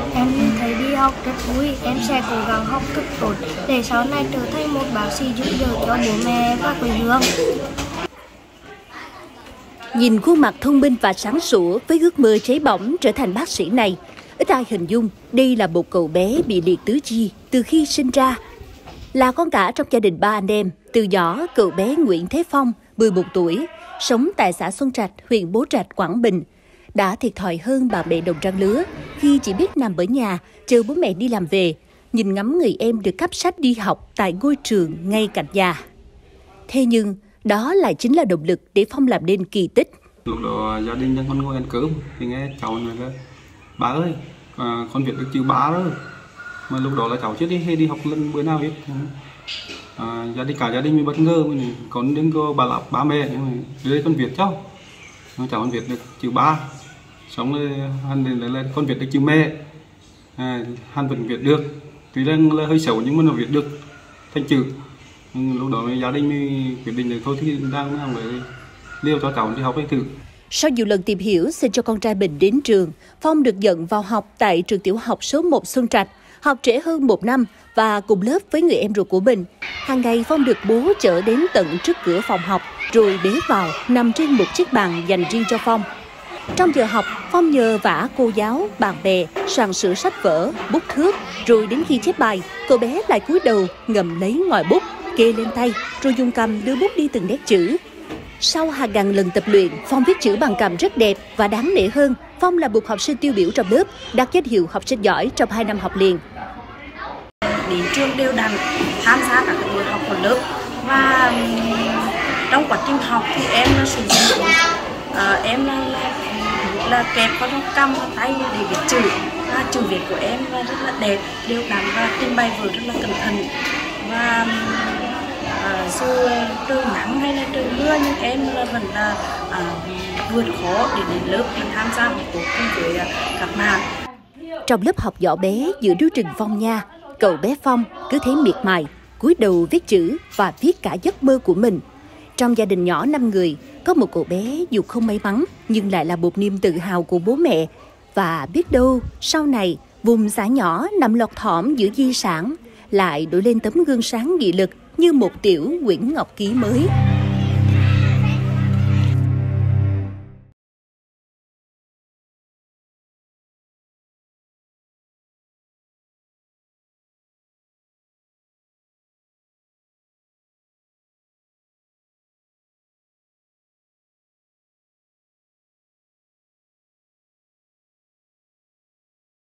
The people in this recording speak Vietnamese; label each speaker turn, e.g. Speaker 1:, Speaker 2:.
Speaker 1: Em thấy đi học rất vui, em sẽ cố gắng học thật tốt để sau này trở thành một bác sĩ giúp đỡ cho bố mẹ và quê hương.
Speaker 2: Nhìn khuôn mặt thông minh và sáng sủa với ước mơ cháy bỏng trở thành bác sĩ này, ít ai hình dung đây là một cậu bé bị liệt tứ chi từ khi sinh ra. Là con cả trong gia đình 3 anh em, từ nhỏ cậu bé Nguyễn Thế Phong, 11 tuổi, sống tại xã Xuân Trạch, huyện Bố Trạch, Quảng Bình, đã thiệt thòi hơn bà mẹ đồng trang lứa khi chỉ biết nằm ở nhà chờ bố mẹ đi làm về, nhìn ngắm người em được cấp sách đi học tại ngôi trường ngay cạnh nhà. Thế nhưng đó lại chính là động lực để Phong làm nên kỳ tích.
Speaker 3: Lúc đó gia đình đang còn ngồi ăn cơm thì nghe cháu nói là bà ơi, con viết được chữ bá rồi. Mà lúc đó là cháu chưa đi học lần bữa nào hết. Cả gia đình mới bất ngờ, mình con đừng có bà lập ba mẹ đưa con viết cháu con viết được chữ ba, xong rồi hắn là con viết được chữ mẹ, hắn vẫn viết được, tuy rằng là hơi xấu nhưng mà nó viết được thành chữ. Lúc đó gia đình mới quyết định là thôi thì đang phải liều cho cháu đi học ấy thử.
Speaker 2: Sau nhiều lần tìm hiểu xin cho con trai mình đến trường, Phong được nhận vào học tại trường tiểu học số 1 Xuân Trạch, học trễ hơn 1 năm và cùng lớp với người em ruột của mình. Hàng ngày Phong được bố chở đến tận trước cửa phòng học, rồi bế vào nằm trên một chiếc bàn dành riêng cho Phong. Trong giờ học, Phong nhờ vả cô giáo, bạn bè, soạn sửa sách vở, bút thước, rồi đến khi chép bài, cậu bé lại cúi đầu ngậm lấy ngòi bút, kê lên tay, rồi dùng cầm đưa bút đi từng nét chữ. Sau hàng ngàn lần tập luyện, Phong viết chữ bằng cầm rất đẹp và đáng nể hơn, Phong là một học sinh tiêu biểu trong lớp, đạt danh hiệu học sinh giỏi trong 2 năm học liền.
Speaker 1: Đến trường đều đặn, tham gia các buổi học của lớp và trong quá trình học thì em nó sử dụng em là kẹp vào trong cằm và tay để viết chữ, và chữ viết của em rất là đẹp, đều đặn và trình bày vở rất là cẩn thận. Và dù trời nắng hay là trời mưa nhưng em vẫn là vượt khó để đến lớp và tham gia một cuộc cùng với các bạn.
Speaker 2: Trong lớp học nhỏ bé giữa núi rừng Phong Nha, cậu bé Phong cứ thế miệt mài, cúi đầu viết chữ và viết cả giấc mơ của mình. Trong gia đình nhỏ 5 người, có một cậu bé dù không may mắn nhưng lại là một niềm tự hào của bố mẹ. Và biết đâu sau này vùng xã nhỏ nằm lọt thỏm giữa di sản lại đổi lên tấm gương sáng nghị lực như một tiểu Nguyễn Ngọc Ký mới.